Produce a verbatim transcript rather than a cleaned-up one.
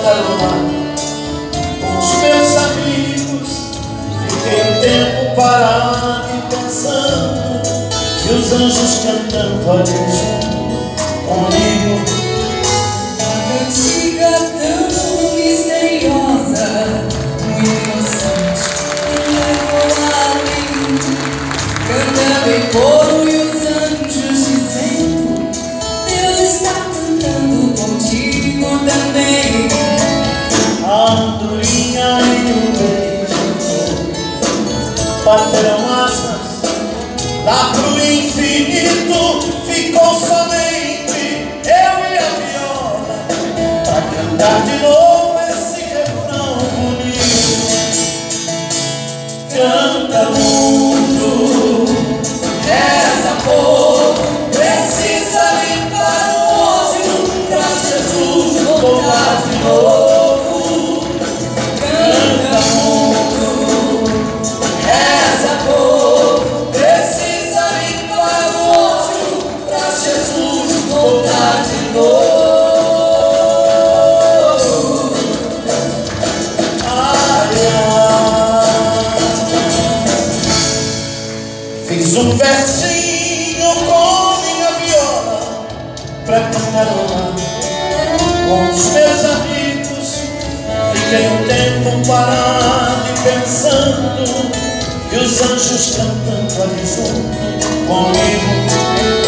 cantarolar com os meus amigos. Fiquei um tempo parado e pensando, e os anjos cantando ali junto comigo. Uma cantiga tão misteriosa, muito inocente, me levou além, cantando em coro e os anjos dizendo: Deus está cantando contigo também. A andorinha e o beija-flor bateram asas lá pro infinito. Ficou somente eu e a viola pra cantar de novo esse refrão bonito. Canta mundo, reza povo, precisa limpar o ódio pra Jesus voltar de novo. Canta mundo, reza povo, precisa limpar o ódio pra Jesus voltar de novo. Fiz um versinho com minha viola pra cantarolar com os meus amigos. Fiquei um tempo parado e pensando, e os anjos cantando ali junto comigo.